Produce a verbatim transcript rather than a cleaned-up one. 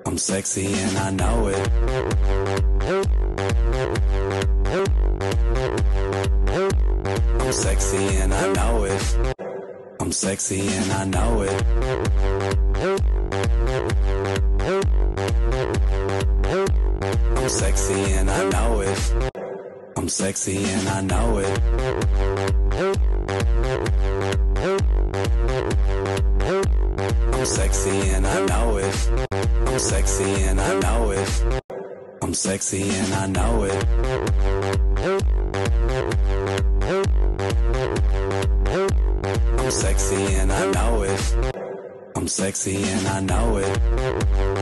I'm sexy and I know it. I'm sexy and I know it. I'm sexy and I know it. I'm sexy and I know it. I'm sexy and I know it. I'm sexy and I know it. I'm sexy and I know it. I'm sexy and I know it. I'm sexy and I know it. I'm sexy and I know it.